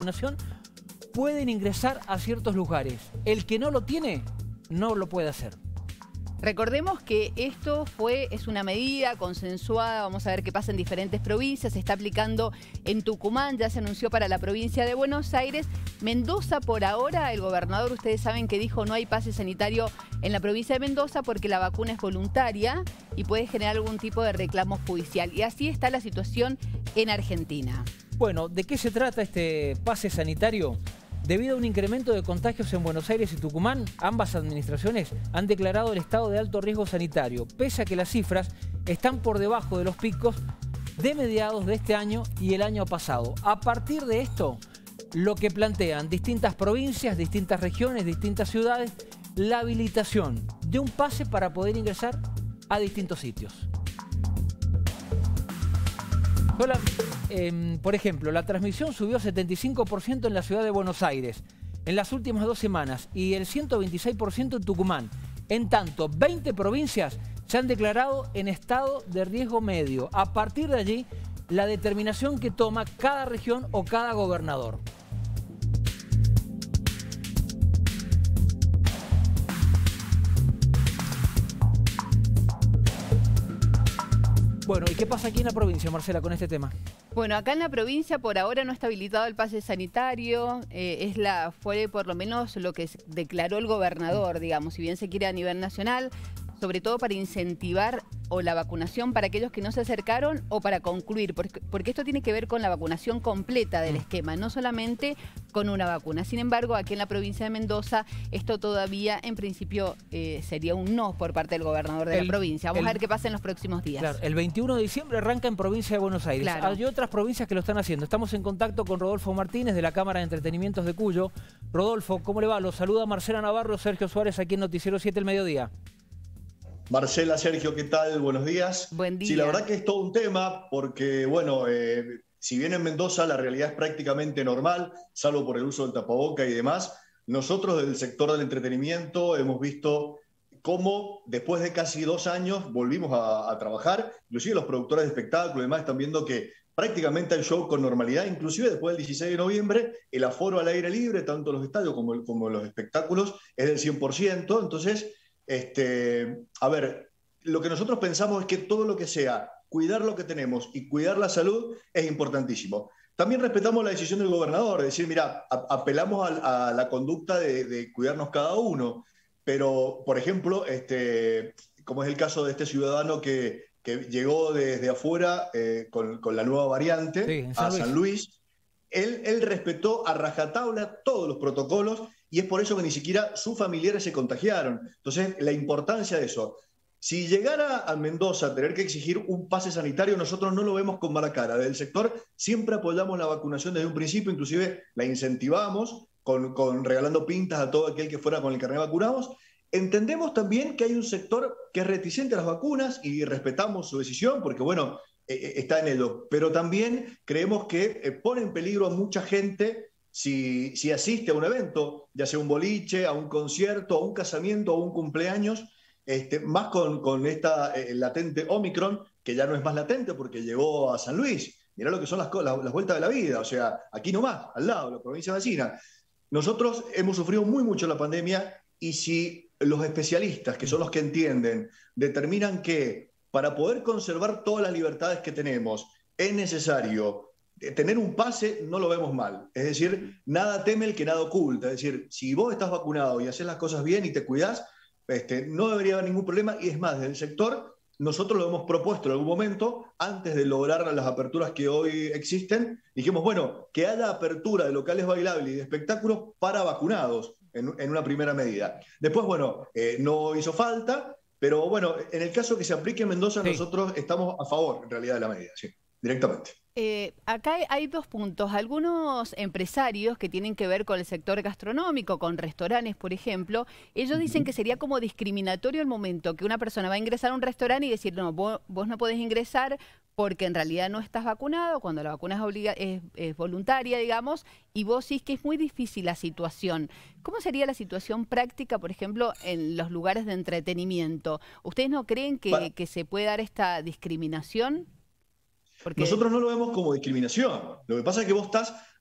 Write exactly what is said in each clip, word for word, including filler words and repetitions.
vacunación pueden ingresar a ciertos lugares. El que no lo tiene, no lo puede hacer. Recordemos que esto fue, es una medida consensuada, vamos a ver qué pasa en diferentes provincias, se está aplicando en Tucumán, ya se anunció para la provincia de Buenos Aires. Mendoza por ahora, el gobernador, ustedes saben que dijo no hay pase sanitario en la provincia de Mendoza porque la vacuna es voluntaria y puede generar algún tipo de reclamo judicial. Y así está la situación en Argentina. Bueno, ¿de qué se trata este pase sanitario? Debido a un incremento de contagios en Buenos Aires y Tucumán, ambas administraciones han declarado el estado de alto riesgo sanitario, pese a que las cifras están por debajo de los picos de mediados de este año y el año pasado. A partir de esto, lo que plantean distintas provincias, distintas regiones, distintas ciudades, la habilitación de un pase para poder ingresar a distintos sitios. Hola. Eh, por ejemplo, la transmisión subió setenta y cinco por ciento en la ciudad de Buenos Aires en las últimas dos semanas y el ciento veintiséis por ciento en Tucumán. En tanto, veinte provincias se han declarado en estado de riesgo medio. A partir de allí, la determinación que toma cada región o cada gobernador. Bueno, ¿y qué pasa aquí en la provincia, Marcela, con este tema? Bueno, acá en la provincia por ahora no está habilitado el pase sanitario, eh, es la fue por lo menos lo que declaró el gobernador, digamos, si bien se quiere a nivel nacional, sobre todo para incentivar o la vacunación para aquellos que no se acercaron o para concluir, porque, porque esto tiene que ver con la vacunación completa del esquema, no solamente con una vacuna. Sin embargo, aquí en la provincia de Mendoza, esto todavía en principio eh, sería un no por parte del gobernador de el, la provincia. Vamos el, a ver qué pasa en los próximos días. Claro, el veintiuno de diciembre arranca en provincia de Buenos Aires. Claro. Hay otras provincias que lo están haciendo. Estamos en contacto con Rodolfo Martínez de la Cámara de Entretenimientos de Cuyo. Rodolfo, ¿cómo le va? Los saluda Marcela Navarro, Sergio Suárez aquí en Noticiero siete el mediodía. Marcela, Sergio, ¿qué tal? Buenos días. Buen día. Sí, la verdad que es todo un tema porque, bueno, eh, si bien en Mendoza la realidad es prácticamente normal, salvo por el uso del tapaboca y demás, nosotros del sector del entretenimiento hemos visto cómo después de casi dos años volvimos a, a trabajar. Inclusive los productores de espectáculos y demás están viendo que prácticamente el show con normalidad, inclusive después del dieciséis de noviembre, el aforo al aire libre, tanto los estadios como, el, como los espectáculos, es del cien por ciento. Entonces, Este, a ver, lo que nosotros pensamos es que todo lo que sea cuidar lo que tenemos y cuidar la salud es importantísimo. También respetamos la decisión del gobernador, de decir, mira, a, apelamos a, a la conducta de, de cuidarnos cada uno, pero, por ejemplo, este, como es el caso de este ciudadano que, que llegó desde afuera eh, con, con la nueva variante sí, San a Luis. San Luis, él, él respetó a rajatabla todos los protocolos. Y es por eso que ni siquiera sus familiares se contagiaron. Entonces, la importancia de eso. Si llegara a Mendoza a tener que exigir un pase sanitario, nosotros no lo vemos con mala cara. Desde el sector siempre apoyamos la vacunación desde un principio, inclusive la incentivamos con, con regalando pintas a todo aquel que fuera con el carnet vacunados. Entendemos también que hay un sector que es reticente a las vacunas y respetamos su decisión porque, bueno, eh, está en ello. Pero también creemos que eh, pone en peligro a mucha gente Si, si asiste a un evento, ya sea un boliche, a un concierto, a un casamiento, a un cumpleaños, este, más con, con esta eh, latente Omicron, que ya no es más latente porque llegó a San Luis. Mirá lo que son las, las, las vueltas de la vida, o sea, aquí nomás, al lado, la provincia vecina. Nosotros hemos sufrido muy mucho la pandemia y si los especialistas, que son los que entienden, determinan que para poder conservar todas las libertades que tenemos es necesario tener un pase, no lo vemos mal. Es decir, nada teme el que nada oculta. Es decir, si vos estás vacunado y haces las cosas bien y te cuidás, este, no debería haber ningún problema. Y es más, desde el sector, nosotros lo hemos propuesto en algún momento, antes de lograr las aperturas que hoy existen, dijimos, bueno, que haya apertura de locales bailables y de espectáculos para vacunados, en, en una primera medida. Después, bueno, eh, no hizo falta, pero bueno, en el caso que se aplique en Mendoza, sí, nosotros estamos a favor, en realidad, de la medida, sí, directamente. Eh, acá hay dos puntos. Algunos empresarios que tienen que ver con el sector gastronómico, con restaurantes, por ejemplo, ellos dicen que sería como discriminatorio el momento que una persona va a ingresar a un restaurante y decir, no, vos, vos no podés ingresar porque en realidad no estás vacunado, cuando la vacuna es, obliga es, es voluntaria, digamos, y vos sí que es muy difícil la situación. ¿Cómo sería la situación práctica, por ejemplo, en los lugares de entretenimiento? ¿Ustedes no creen que, que se puede dar esta discriminación? Porque nosotros no lo vemos como discriminación. Lo que pasa es que vos estás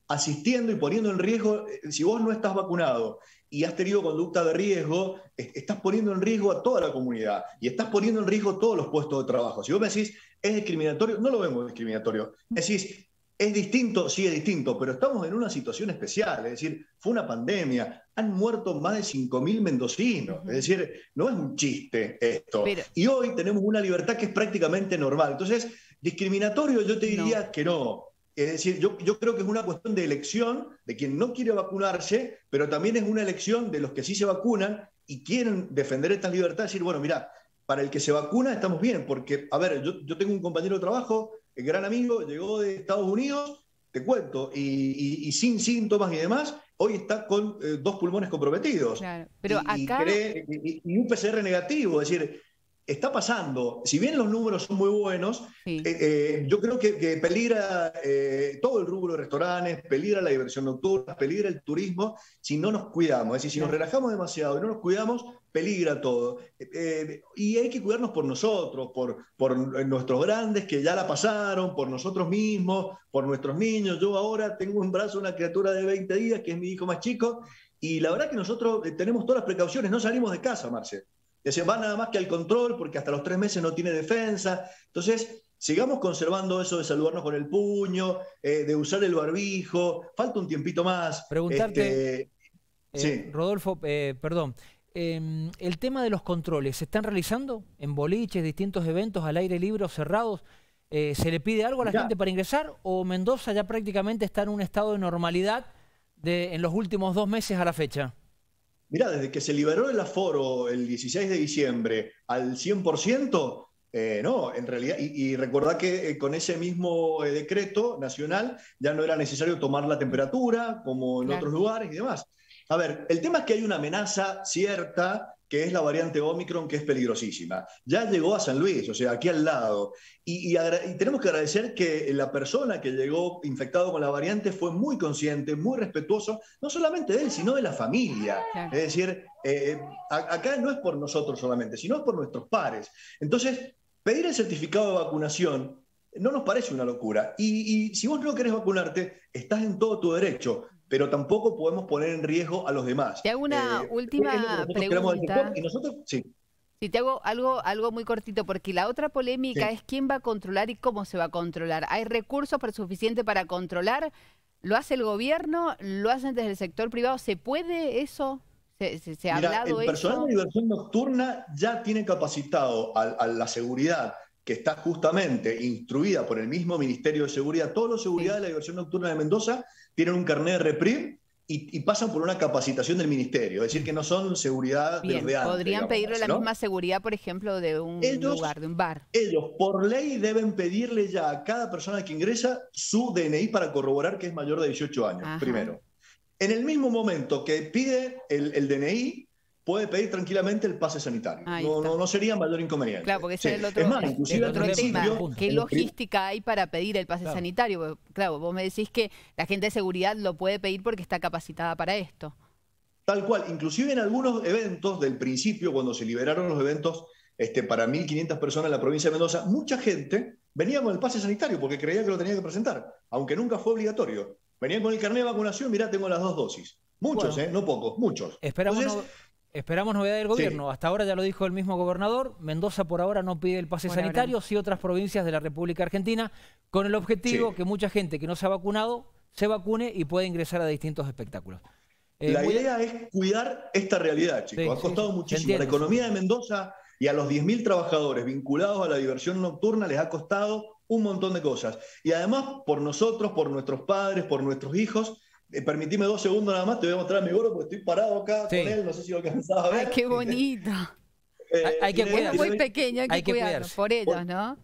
asistiendo y poniendo en riesgo, si vos no estás vacunado y has tenido conducta de riesgo, estás poniendo en riesgo a toda la comunidad y estás poniendo en riesgo todos los puestos de trabajo. Si vos me decís, ¿es discriminatorio? No lo vemos discriminatorio. Me decís, ¿es distinto? Sí, es distinto, pero estamos en una situación especial, es decir, fue una pandemia, han muerto más de cinco mil mendocinos, uh-huh. Es decir, no es un chiste esto. Pero... Y hoy tenemos una libertad que es prácticamente normal. Entonces, discriminatorio yo te diría no. que no. Es decir, yo, yo creo que es una cuestión de elección de quien no quiere vacunarse, pero también es una elección de los que sí se vacunan y quieren defender estas libertades, decir, bueno, mira, para el que se vacuna estamos bien, porque, a ver, yo, yo tengo un compañero de trabajo, el gran amigo, llegó de Estados Unidos, te cuento, y, y, y sin síntomas y demás, hoy está con eh, dos pulmones comprometidos. Claro, pero y, acá... y, cree, y, y un P C R negativo, es decir... Está pasando, si bien los números son muy buenos, sí. eh, eh, yo creo que, que peligra eh, todo el rubro de restaurantes, peligra la diversión nocturna, peligra el turismo, si no nos cuidamos. Es decir, si nos relajamos demasiado y no nos cuidamos, peligra todo. Eh, y hay que cuidarnos por nosotros, por, por nuestros grandes que ya la pasaron, por nosotros mismos, por nuestros niños. Yo ahora tengo en brazo una criatura de veinte días, que es mi hijo más chico, y la verdad que nosotros tenemos todas las precauciones, no salimos de casa, Marce. Se va nada más que al control porque hasta los tres meses no tiene defensa. Entonces, sigamos conservando eso de saludarnos con el puño, eh, de usar el barbijo. Falta un tiempito más. Preguntarte, este, eh, sí. Rodolfo, eh, perdón, eh, el tema de los controles, ¿se están realizando en boliches, distintos eventos al aire libre o cerrados? Eh, ¿Se le pide algo a la Mirá. gente para ingresar o Mendoza ya prácticamente está en un estado de normalidad de, en los últimos dos meses a la fecha? Mirá, desde que se liberó el aforo el dieciséis de diciembre al cien por ciento, eh, no, en realidad, y, y recordá que eh, con ese mismo eh, decreto nacional ya no era necesario tomar la temperatura, como en claro. otros lugares y demás. A ver, el tema es que hay una amenaza cierta, que es la variante Omicron, que es peligrosísima. Ya llegó a San Luis, o sea, aquí al lado. Y, y, y tenemos que agradecer que la persona que llegó infectado con la variante fue muy consciente, muy respetuoso, no solamente de él, sino de la familia. Claro. Es decir, eh, a, acá no es por nosotros solamente, sino es por nuestros pares. Entonces, pedir el certificado de vacunación no nos parece una locura. Y, y si vos no querés vacunarte, estás en todo tu derecho, pero tampoco podemos poner en riesgo a los demás. Te hago una eh, última pregunta. Y nosotros, sí. Sí, te hago algo, algo muy cortito, porque la otra polémica sí. es quién va a controlar y cómo se va a controlar. ¿Hay recursos suficientes para controlar? ¿Lo hace el gobierno? ¿Lo hacen desde el sector privado? ¿Se puede eso? ¿Se, se, se ha Mira, hablado el personal eso? de diversión nocturna ya tiene capacitado a, a la seguridad, que está justamente instruida por el mismo Ministerio de Seguridad. Todos los seguridad sí. de la diversión nocturna de Mendoza tienen un carnet de reprim y, y pasan por una capacitación del Ministerio. Es decir, que no son seguridad Bien, de antes, podrían digamos, pedirle ¿no? la misma seguridad, por ejemplo, de un ellos, lugar, de un bar. Ellos, por ley, deben pedirle ya a cada persona que ingresa su D N I para corroborar que es mayor de dieciocho años, Ajá. primero. En el mismo momento que pide el, el D N I, puede pedir tranquilamente el pase sanitario. No, no, no sería mayor inconveniente. Claro, porque ese sí. es el otro, es más, inclusive el otro al tema. principio, ¿Qué logística hay para pedir el pase claro. sanitario? Claro, vos me decís que la gente de seguridad lo puede pedir porque está capacitada para esto. Tal cual. Inclusive en algunos eventos del principio, cuando se liberaron los eventos este, para mil quinientas personas en la provincia de Mendoza, mucha gente venía con el pase sanitario porque creía que lo tenía que presentar, aunque nunca fue obligatorio. Venían con el carnet de vacunación, mirá, tengo las dos dosis. Muchos, bueno, ¿eh? No pocos, muchos. Esperamos... Entonces, no... Esperamos novedad del gobierno. Sí. Hasta ahora ya lo dijo el mismo gobernador. Mendoza por ahora no pide el pase por sanitario, ahora. sí otras provincias de la República Argentina, con el objetivo sí. que mucha gente que no se ha vacunado se vacune y pueda ingresar a distintos espectáculos. Eh, la muy... idea es cuidar esta realidad, chicos. Sí, ha costado sí, muchísimo. Entiendo, la economía sí. de Mendoza y a los diez mil trabajadores vinculados a la diversión nocturna les ha costado un montón de cosas. Y además, por nosotros, por nuestros padres, por nuestros hijos, Eh, permitime dos segundos nada más, te voy a mostrar a mi gorro porque estoy parado acá sí. con él, no sé si lo alcanzás a ver. ¡Ay, qué bonito! eh, hay, hay que cuidar. Es muy pequeño, hay que, hay que cuidarlo, por ellos, ¿no?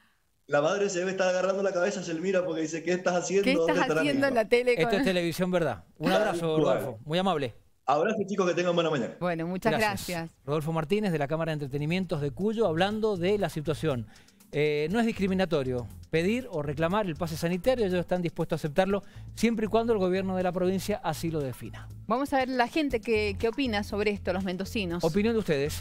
La madre se debe estar agarrando la cabeza, se le mira porque dice, ¿qué estás haciendo? ¿Qué estás haciendo en la tele? Esto es televisión, ¿verdad? Un abrazo, Rodolfo, muy amable. Abrazo, chicos, que tengan buena mañana. Bueno, muchas gracias. gracias. Rodolfo Martínez, de la Cámara de Entretenimientos de Cuyo, hablando de la situación. Eh, no es discriminatorio pedir o reclamar el pase sanitario, ellos están dispuestos a aceptarlo siempre y cuando el gobierno de la provincia así lo defina. Vamos a ver la gente que, que opina sobre esto, los mendocinos. ¿Opinión de ustedes?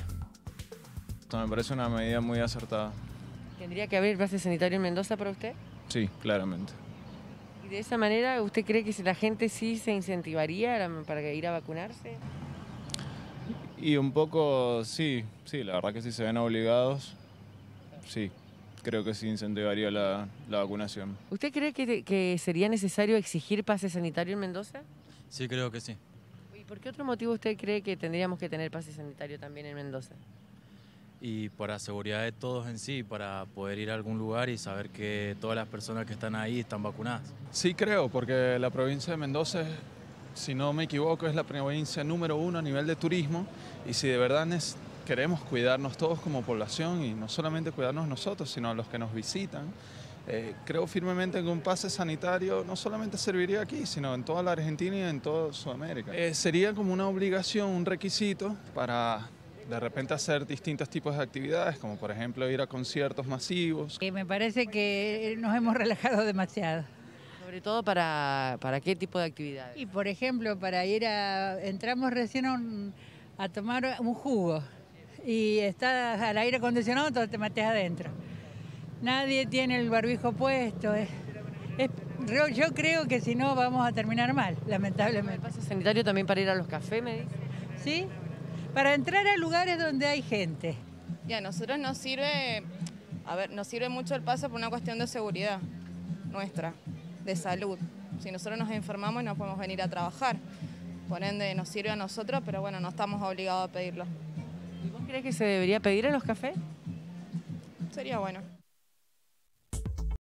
Esto me parece una medida muy acertada. ¿Tendría que haber pase sanitario en Mendoza para usted? Sí, claramente. ¿Y De esa manera, ¿usted cree que si la gente sí se incentivaría para ir a vacunarse? Y un poco, sí, sí, la verdad que si se ven obligados, sí, creo que sí incentivaría la, la vacunación. ¿Usted cree que, que sería necesario exigir pase sanitario en Mendoza? Sí, creo que sí. ¿Y por qué otro motivo usted cree que tendríamos que tener pase sanitario también en Mendoza? Y para seguridad de todos en sí, para poder ir a algún lugar y saber que todas las personas que están ahí están vacunadas. Sí creo, porque la provincia de Mendoza, si no me equivoco, es la provincia número uno a nivel de turismo, y si de verdad queremos cuidarnos todos como población, y no solamente cuidarnos nosotros, sino a los que nos visitan, eh, creo firmemente que un pase sanitario no solamente serviría aquí, sino en toda la Argentina y en toda Sudamérica. Eh, sería como una obligación, un requisito para de repente hacer distintos tipos de actividades, como por ejemplo ir a conciertos masivos. Eh, me parece que nos hemos relajado demasiado. Sobre todo para, para qué tipo de actividades. Y por ejemplo, para ir a... Entramos recién a, un, a tomar un jugo y estás al aire acondicionado, entonces te metes adentro. Nadie tiene el barbijo puesto. Es, es, yo creo que si no vamos a terminar mal, lamentablemente. ¿El pase sanitario también para ir a los cafés, me dice? Sí, para entrar a lugares donde hay gente. Y a nosotros nos sirve, a ver, nos sirve mucho el pase por una cuestión de seguridad nuestra, de salud. Si nosotros nos enfermamos no podemos venir a trabajar. Por ende nos sirve a nosotros, pero bueno, no estamos obligados a pedirlo. ¿Y vos crees que se debería pedir en los cafés? Sería bueno.